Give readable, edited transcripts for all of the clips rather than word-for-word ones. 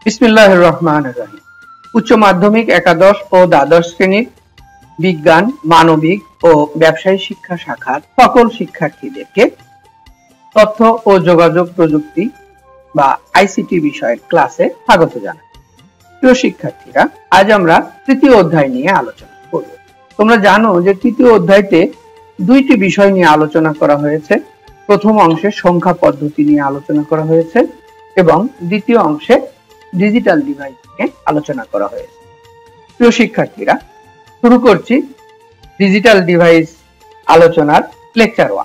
বিসমিল্লাহির রহমানির রহিম। উচ্চ মাধ্যমিক একাদশ ও দ্বাদশ শ্রেণীর বিজ্ঞান, মানবিক ও ব্যবসায়ী শিক্ষা শাখার সকল শিক্ষার্থীদেরকে তথ্য ও যোগাযোগ প্রযুক্তি বা আইসিটি বিষয়ের ক্লাসে স্বাগত জানাই। প্রিয় শিক্ষার্থীরা, আজ আমরা তৃতীয় অধ্যায় নিয়ে আলোচনা করব। তোমরা জানো যে তৃতীয় অধ্যায়তে দুইটি বিষয় নিয়ে আলোচনা করা হয়েছে। প্রথম অংশে সংখ্যা পদ্ধতি নিয়ে আলোচনা করা হয়েছে এবং দ্বিতীয় অংশে ডিজিটাল ডিভাইস নিয়ে আলোচনা করা হয়েছে। প্রিয় শিক্ষার্থীরা, শুরু করছি ডিজিটাল ডিভাইস আলোচনার লেকচার 1।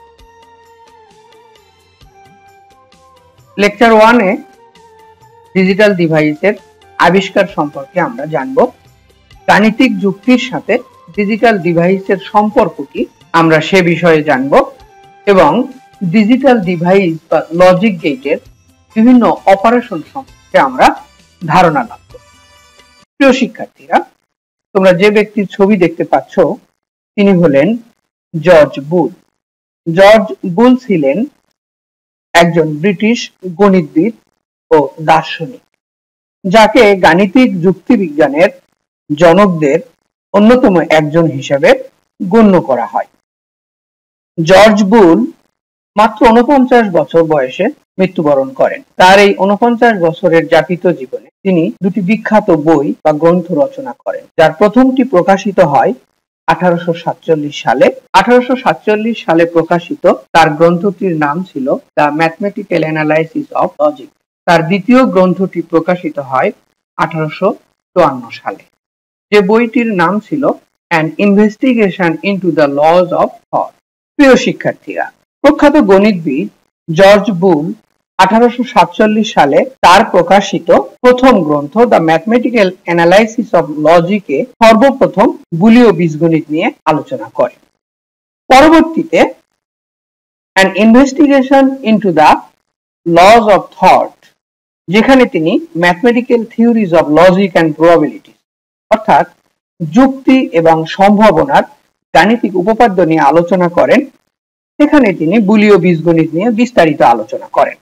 লেকচার 1-এ ডিজিটাল ডিভাইসের আবিষ্কার সম্পর্কে আমরা জানব। গাণিতিক যুক্তির সাথে ডিজিটাল ডিভাইসের সম্পর্ক কি আমরা সে বিষয়ে জানব এবং ডিজিটাল ডিভাইস বা লজিক গেটের বিভিন্ন অপারেশন সম্পর্কে আমরা ধারণা লাভ করব। প্রিয় শিক্ষার্থীরা, তোমরা যে ব্যক্তির ছবি দেখতে পাচ্ছ তিনি হলেন জর্জ বুল। জর্জ বুল ছিলেন একজন ব্রিটিশ গণিতবিদ ও দার্শনিক, যাকে গাণিতিক যুক্তিবিজ্ঞানের জনকদের অন্যতম একজন হিসেবে গণ্য করা হয়। জর্জ বুল মাত্র 49 বছর বয়সে মৃত্যুবরণ করেন। তার এই 49 বছরের যাপিত জীবনে তিনি দুটি বিখ্যাত বই বা গ্রন্থ রচনা করেন, যার প্রথমটি প্রকাশিত হয় 1847 সালে। 1847 সালে প্রকাশিত তার গ্রন্থটির নাম ছিল the mathematical analysis of logic. তার দ্বিতীয় গ্রন্থটি প্রকাশিত হয় 1854 সালে, যে বইটির নাম ছিল an investigation into the laws of thought. প্রিয় শিক্ষার্থীরা, প্রখ্যাত গণিতবিদ জর্জ বুল 1847 সালে তার প্রকাশিত প্রথম গ্রন্থ দ্য ম্যাথমেটিক্যাল অ্যানালাইসিস অফ লজিকে সর্বপ্রথম বুলীয় বীজগণিত নিয়ে আলোচনা করেন। পরবর্তীতে an investigation into the laws of thought, যেখানে তিনি mathematical theories of logic and probability অর্থাৎ যুক্তি এবং সম্ভাবনার গাণিতিক উপপাদ্য নিয়ে আলোচনা করেন, সেখানে তিনি বুলীয় বীজগণিত নিয়ে বিস্তারিত আলোচনা করেন।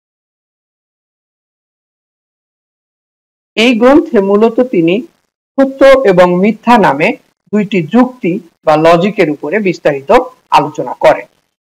এই গ্রন্থে মূলত তিনি সত্য এবং মিথ্যা নামে দুইটি যুক্তি বা লজিকের উপরে বিস্তারিত আলোচনা করেন।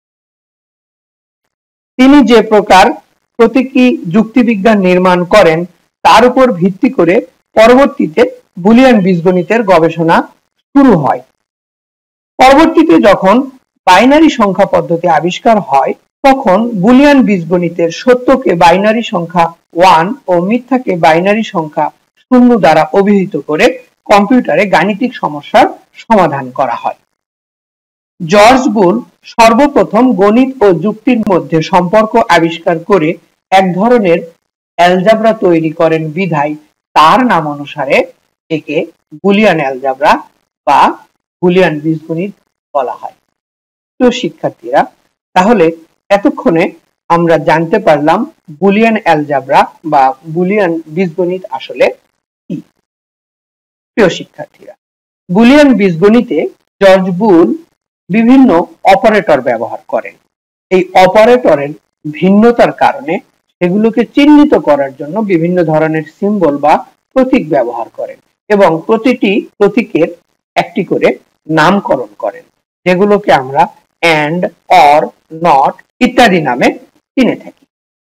তিনি যে প্রকার প্রতীকী যুক্তিবিজ্ঞান নির্মাণ করেন তার উপর ভিত্তি করে পরবর্তীতে বুলিয়ান বীজগণিতের গবেষণা শুরু হয়। পরবর্তীতে যখন বাইনারি সংখ্যা পদ্ধতি আবিষ্কার হয়, তখন বুলিয়ান বীজগণিতের সত্যকে বাইনারি সংখ্যা 1 ও মিথ্যাকে বাইনারি সংখ্যা 0 দ্বারা অভিহিত করে কম্পিউটারে গাণিতিক সমস্যার সমাধান করা হয়। জর্জ বুল সর্বপ্রথম গণিত ও যুক্তির মধ্যে সম্পর্ক আবিষ্কার করে এক ধরনের অ্যালজাবরা তৈরি করেন বিধায় তার নাম অনুসারে একে বুলিয়ান অ্যালজাবরা বা বুলিয়ান বীজগণিত বলা হয়। তো শিক্ষার্থীরা, তাহলে এতক্ষণে আমরা জানতে পারলাম বুলিয়ান অ্যালজাবরা বা বুলিয়ান বীজগণিত আসলে কি। প্রিয় শিক্ষার্থীরা, বুলিয়ান বীজগণিতে জর্জ বুল বিভিন্ন অপারেটর ব্যবহার করেন। এই অপারেটরের ভিন্নতার কারণে সেগুলোকে চিহ্নিত করার জন্য বিভিন্ন ধরনের সিম্বল বা প্রতীক ব্যবহার করেন এবং প্রতিটি প্রতীকের একটি করে নামকরণ করেন, যেগুলোকে আমরা অ্যান্ড, অর, নট ইত্যাদি নামে চিনে থাকি।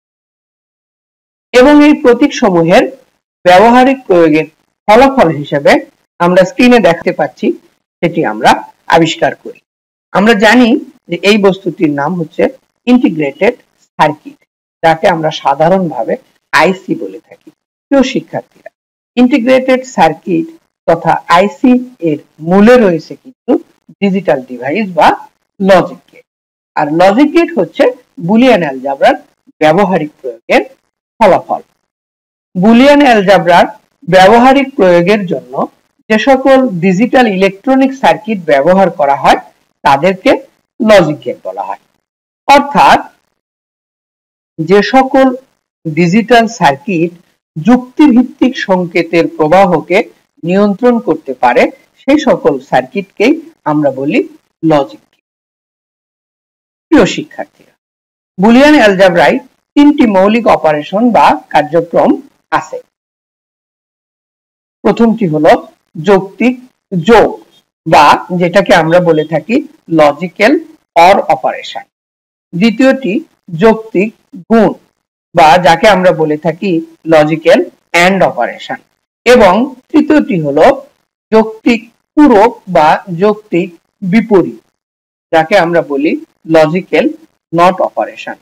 এবং এই প্রতীক সমূহের ব্যবহারিক প্রয়োগের ফলাফল হিসেবে আমরা স্ক্রিনে দেখতে পাচ্ছি সেটি আমরা আবিষ্কার করি। আমরা জানি যে এই বস্তুটির নাম হচ্ছে ইন্টিগ্রেটেড সার্কিট, যাকে আমরা সাধারণভাবে আইসি বলে থাকি। প্রিয় শিক্ষার্থীরা, ইন্টিগ্রেটেড সার্কিট তথা আইসি এর মূলে রয়েছে কিন্তু ডিজিটাল ডিভাইস বা লজিক গেট। আর লজিক গেট হচ্ছে বুলিয়ান অ্যালজাবরার ব্যবহারিক প্রয়োগের ফলাফল। বুলিয়ান অ্যালজাবরার ব্যবহারিক প্রয়োগের জন্য যে সকল ডিজিটাল ইলেকট্রনিক সার্কিট ব্যবহার করা হয় তাদেরকে লজিক গেট বলা হয়। অর্থাৎ যে সকল ডিজিটাল সার্কিট যুক্তিভিত্তিক সংকেতের প্রবাহকে নিয়ন্ত্রণ করতে পারে সেই সকল সার্কিটকেই আমরা বলি লজিক গেট। প্রিয় শিক্ষার্থীরা, বুলিয়ান অ্যালজাবরায় তিনটি মৌলিক অপারেশন বা কার্যক্রম আছে। প্রথমটি হলো যৌক্তিক যোগ বা যেটাকে আমরা বলে থাকি লজিক্যাল অর অপারেশন। দ্বিতীয়টি যৌক্তিক গুণ বা যাকে আমরা বলে থাকি লজিক্যাল অ্যান্ড অপারেশন। এবং তৃতীয়টি হলো যৌক্তিক পূরক বা যৌক্তিক বিপরীত, যাকে আমরা বলি লজিক্যাল নট অপারেশন।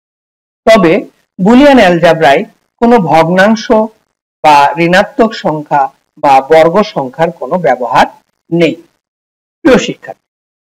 তবে বুলিয়ান অ্যালজেব্রায় কোনো ভগ্নাংশ বা ঋণাত্মক সংখ্যা বা বর্গ সংখ্যার কোনো ব্যবহার নেই। প্রিয় শিক্ষার্থী,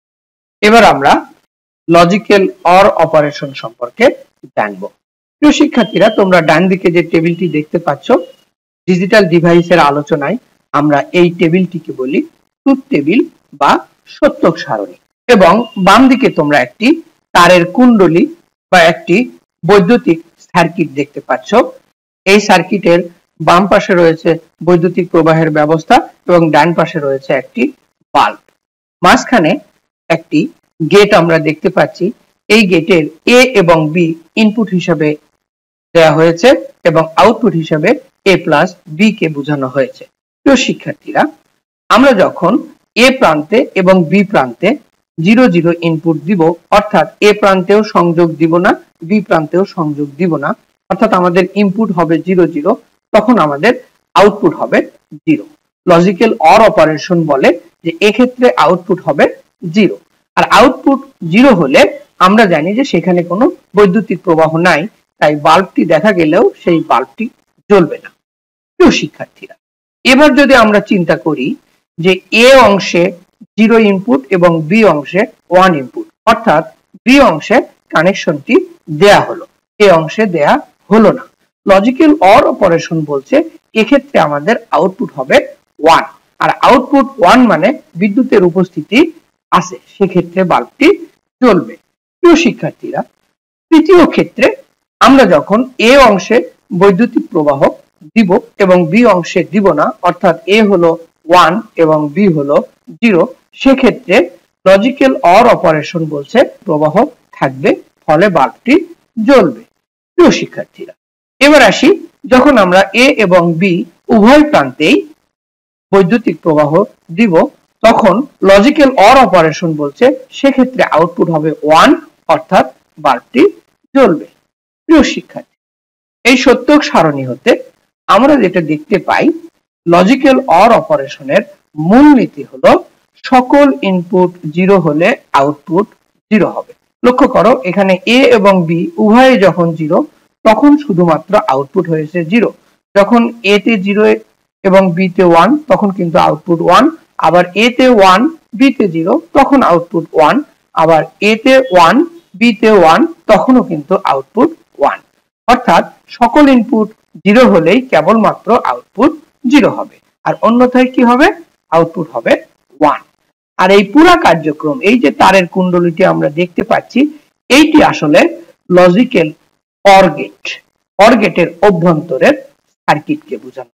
এবার আমরা লজিক্যাল অর অপারেশন সম্পর্কে জানব। প্রিয় শিক্ষার্থীরা, তোমরা ডান দিকে যে টেবিলটি দেখতে পাচ্ছ, ডিজিটাল ডিভাইসের আলোচনায় আমরা এই টেবিলটিকে বলি ট্রুথ টেবিল বা সত্যক সারণী। এবং বাম দিকে তোমরা একটি তারের কুণ্ডলী বা একটি বৈদ্যুতিক সার্কিট দেখতে পাচ্ছ। এই সার্কিটের বাম পাশে রয়েছে বৈদ্যুতিক প্রবাহের ব্যবস্থা এবং ডান পাশে রয়েছে একটি বাল্ব। মাঝখানে একটি গেট আমরা দেখতে পাচ্ছি। এই গেটের এ এবং বি ইনপুট হিসেবে দেওয়া হয়েছে এবং আউটপুট হিসেবে এ প্লাস বি কে বোঝানো হয়েছে। প্রিয় শিক্ষার্থীরা, আমরা যখন এ প্রান্তে এবং বি প্রান্তে 0 0 ইনপুট দিব, অর্থাৎ এ প্রান্তেও সংযোগ দিব না, বি প্রান্তেও সংযোগ দিব না, অর্থাৎ আমাদের ইনপুট হবে 0 0, তখন আমাদের আউটপুট হবে 0। লজিক্যাল অর অপারেশন বলে যে এক্ষেত্রে আউটপুট হবে 0। আর আউটপুট 0 হলে আমরা জানি যে সেখানে কোনো বৈদ্যুতিক প্রবাহ নাই, তাই বাল্বটি দেখা গেলেও সেই বাল্বটি জ্বলবে না। প্রিয় শিক্ষার্থীরা, এবার যদি আমরা চিন্তা করি যে এ অংশে 0 ইনপুট এবং বি অংশে 1 ইনপুট, অর্থাৎ বি অংশে কানেকশনটি দেয়া হলো, এ অংশে দেয়া হলো না। লজিক্যাল অর অপারেশন বলছে এক্ষেত্রে আমাদের আউটপুট হবে 1, আর আউটপুট 1 মানে বিদ্যুতের উপস্থিতি আছে, সেক্ষেত্রে বাল্বটি জ্বলবে। প্রিয় শিক্ষার্থীরা, তৃতীয় ক্ষেত্রে আমরা যখন এ অংশে বৈদ্যুতিক প্রবাহ দিব এবং বি অংশে দিব না, অর্থাৎ এ হলো 1 এবং বি হলো 0, সেক্ষেত্রে লজিক্যাল অর অপারেশন বলছে প্রবাহ থাকবে, ফলে বাল্বটি জ্বলবে। প্রিয় শিক্ষার্থীরা, এবার আসি, যখন আমরা এ এবং বি উভয় প্রান্তেই বৈদ্যুতিক প্রবাহ দিব, তখন লজিক্যাল অর অপারেশন বলছে সেক্ষেত্রে আউটপুট হবে 1, অর্থাৎ বাল্বটি জ্বলবে। প্রিয় শিক্ষার্থী, এই সত্যক সারণী হতে আমরা যেটা দেখতে পাই, লজিক্যাল অর অপারেশনের মূলনীতি হলো সকল ইনপুট 0 হলে আউটপুট 0 হবে। লক্ষ্য করো, এখানে এ এবং বি উভয়ে যখন 0, তখন শুধুমাত্র আউটপুট হয়েছে 0। যখন এ তে 0 এবং বি তে 1, তখন কিন্তু আউটপুট 1। আবার এ তে 1 বি তে 0, তখন আউটপুট 1। আবার এ তে 1 বি তে 1, তখনও কিন্তু আউটপুট 1। অর্থাৎ সকল ইনপুট 0 হলেই কেবলমাত্র আউটপুট 0 হবে, আর অন্যথায় কি হবে? আউটপুট হবে 1। আর এই পুরো কার্যক্রম, এই যে তারের কুণ্ডলীটি আমরা দেখতে পাচ্ছি, এইটি আসলে লজিক্যাল অর গেট, অর গেটের অভ্যন্তরের সার্কিটকে বোঝানো।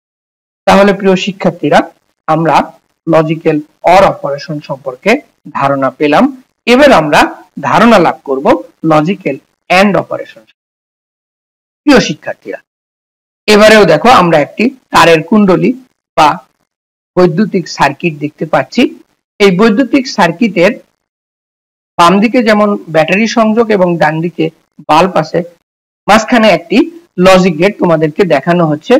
তাহলে প্রিয় শিক্ষার্থীরা, আমরা লজিক্যাল অর অপারেশন সম্পর্কে ধারণা পেলাম। এবার আমরা ধারণা লাভ করব লজিক্যাল অ্যান্ড অপারেশন। প্রিয় শিক্ষার্থীরা, এবারেও দেখো আমরা একটি তারের কুণ্ডলী বা বৈদ্যুতিক সার্কিট দেখতে পাচ্ছি। এই বৈদ্যুতিক সার্কিটের বাম দিকে যেমন ব্যাটারি সংযোগ এবং ডান দিকে বাল্ব আছে, মাঝখানে একটি লজিক গেট তোমাদেরকে দেখানো হচ্ছে।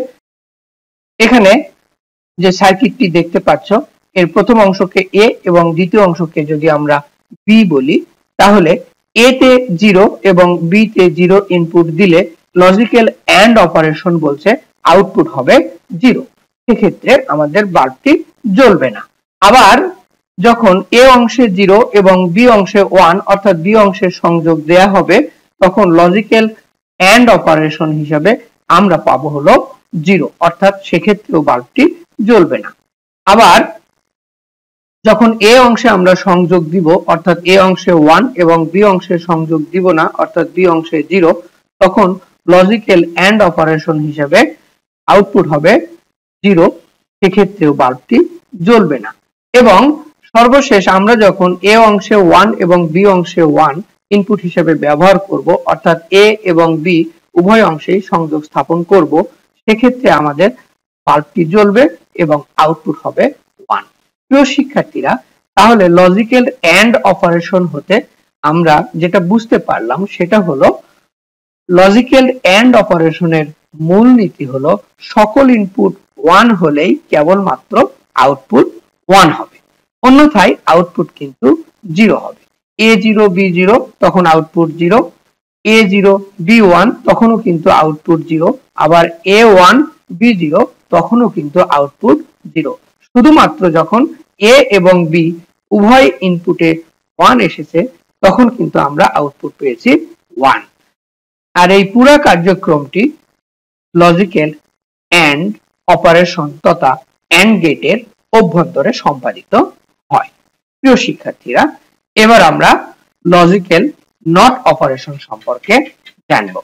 এখানে যে সার্কিটটি দেখতে পাচ্ছ, এর প্রথম অংশকে এ এবং দ্বিতীয় অংশকে যদি আমরা বি বলি, তাহলে এ তে 0 এবং বি তে 0 ইনপুট দিলে লজিক্যাল অ্যান্ড অপারেশন বলছে আউটপুট হবে 0। সেক্ষেত্রে আমাদের বাল্বটি জ্বলবে না। আবার যখন এ অংশে 0 এবং বি অংশে 1, অর্থাৎ বি অংশের সংযোগ দেয়া হবে, তখন লজিক্যাল অ্যান্ড অপারেশন হিসাবে আমরা পাবো হলো 0, অর্থাৎ সেক্ষেত্রেও বাল্বটি জ্বলবে না। আবার যখন এ অংশে আমরা সংযোগ দিব, অর্থাৎ এ অংশে 1 এবং বি অংশে সংযোগ দিব না, অর্থাৎ বি অংশে 0, তখন লজিক্যাল অ্যান্ড অপারেশন হিসেবে আউটপুট হবে 0, সেক্ষেত্রেও বাল্বটি জ্বলবে না। এবং সর্বশেষ আমরা যখন এ অংশে 1 এবং বি অংশে 1 ইনপুট হিসেবে ব্যবহার করব, অর্থাৎ এ এবং বি উভয় অংশেই সংযোগ স্থাপন করব, সেক্ষেত্রে আমাদের বাল্বটি জ্বলবে এবং আউটপুট হবে 1। প্রিয় শিক্ষার্থীরা, তাহলে লজিক্যাল এন্ড অপারেশন হতে আমরা যেটা বুঝতে পারলাম সেটা হলো লজিক্যাল এন্ড অপারেশনের মূল নীতি হলো সকল ইনপুট 1 হলেই কেবলমাত্র আউটপুট 1 হবে, অন্যথায় আউটপুট কিন্তু 0 হবে। A0 B0 তখন আউটপুট 0, A0 B1 তখনও কিন্তু আউটপুট 0, আবার A1 B0 তখনও কিন্তু আউটপুট 0। শুধুমাত্র যখন A এবং B উভয় ইনপুটে 1 এসেছে তখন কিন্তু আমরা আউটপুট পেয়েছি 1। আর এই পুরো কার্যক্রমটি লজিক্যাল এন্ড অপারেশন তথা এন্ড গেটের অভ্যন্তরে সম্পাদিত হয়। প্রিয় শিক্ষার্থীরা, এবার আমরা লজিক্যাল নট অপারেশন সম্পর্কে জানব।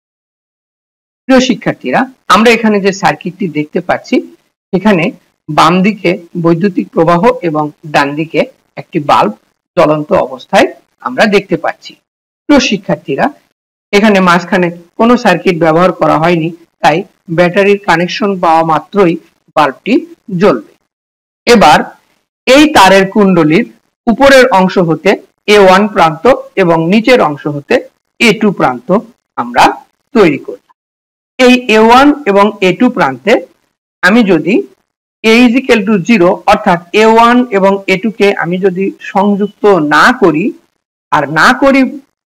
প্রিয় শিক্ষার্থীরা, আমরা এখানে যে সার্কিটটি দেখতে পাচ্ছি এখানে বাম দিকে বৈদ্যুতিক প্রবাহ এবং ডান দিকে একটি বাল্ব জ্বলন্ত অবস্থায় আমরা দেখতে পাচ্ছি। প্রিয় শিক্ষার্থীরা, এখানে মাঝখানে কোনো সার্কিট ব্যবহার করা হয়নি, তাই ব্যাটারির কানেকশন পাওয়া মাত্রই বাল্বটি জ্বলবে। এবার এই তারের কুণ্ডলীর উপরের অংশ হতে A1 প্রান্ত এবং নিচের অংশ হতে A2 প্রান্ত আমরা তৈরি করি। এই A1 এবং A2 প্রান্তে আমি যদি A = 0 অর্থাৎ A1 এবং A2 কে আমি যদি সংযুক্ত না করি, আর না করি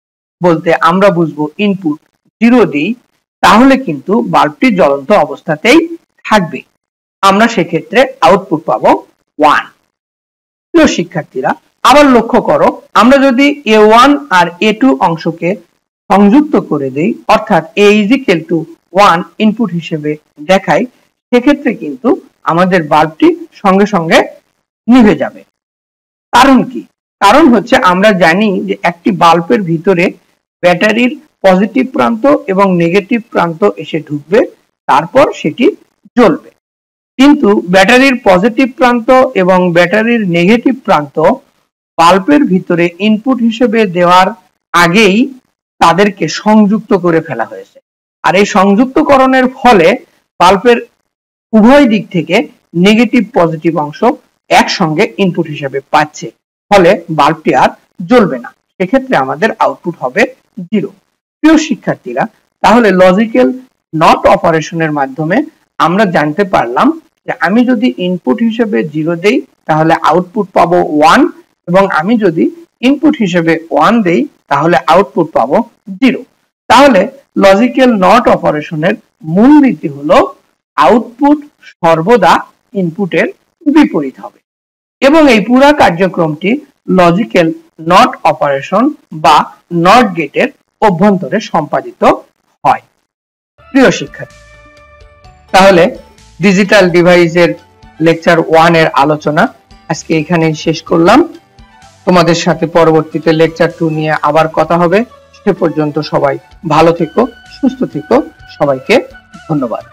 বলতে আমরা বুঝবো ইনপুট 0 দিই, তাহলে কিন্তু বাল্বটি জ্বলন্ত অবস্থাতেই থাকবে। আমরা সেক্ষেত্রে আউটপুট পাবো 1। প্রিয় শিক্ষার্থীরা, আবার লক্ষ্য করো, আমরা যদি A1 আর A2 অংশকে সংযুক্ত করে দেই অর্থাৎ A = 1 ইনপুট হিসেবে দেখাই, সেক্ষেত্রে কিন্তু আমাদের বাল্বটি সঙ্গে সঙ্গে নিভে যাবে। কারণ কি? কারণ হচ্ছে আমরা জানি যে একটি বাল্বের ভিতরে ব্যাটারির পজিটিভ প্রান্ত এবং নেগেটিভ প্রান্ত এসে ঢুকবে, তারপর সেটি জ্বলবে। কিন্তু ব্যাটারির পজিটিভ প্রান্ত এবং ব্যাটারির নেগেটিভ প্রান্ত বাল্বের ভিতরে ইনপুট হিসেবে দেওয়ার আগেই তাদেরকে সংযুক্ত করে ফেলা হয়েছে। আর এই সংযুক্তকরণের ফলে বাল্বের উভয় দিক থেকে নেগেটিভ পজিটিভ অংশ একসঙ্গে ইনপুট হিসেবে পাচ্ছে, ফলে বাল্বটি আর জ্বলবে না। সেক্ষেত্রে আমাদের আউটপুট হবে 0। প্রিয় শিক্ষার্থীরা, তাহলে লজিক্যাল নট অপারেশনের মাধ্যমে আমরা জানতে পারলাম যে আমি যদি ইনপুট হিসেবে 0 দেই তাহলে আউটপুট পাবো 1, এবং আমি যদি ইনপুট হিসেবে 1 দেই তাহলে আউটপুট পাবো 0। তাহলে লজিক্যাল নট অপারেশনের মূল নীতি হলো আউটপুট সর্বদা ইনপুটের বিপরীত হবে, এবং এই পুরো কার্যক্রমটি লজিক্যাল নট অপারেশন বা নট গেটের অভ্যন্তরে সম্পাদিত হয়। প্রিয় শিক্ষার্থী, তাহলে ডিজিটাল ডিভাইসের লেকচার 1 এর আলোচনা আজকে এখানেই শেষ করলাম। তোমাদের সাথে পরবর্তীতে লেকচার 2 নিয়ে আবার কথা হবে। সে পর্যন্ত সবাই ভালো থেকো, সুস্থ থেকো। সবাইকে ধন্যবাদ।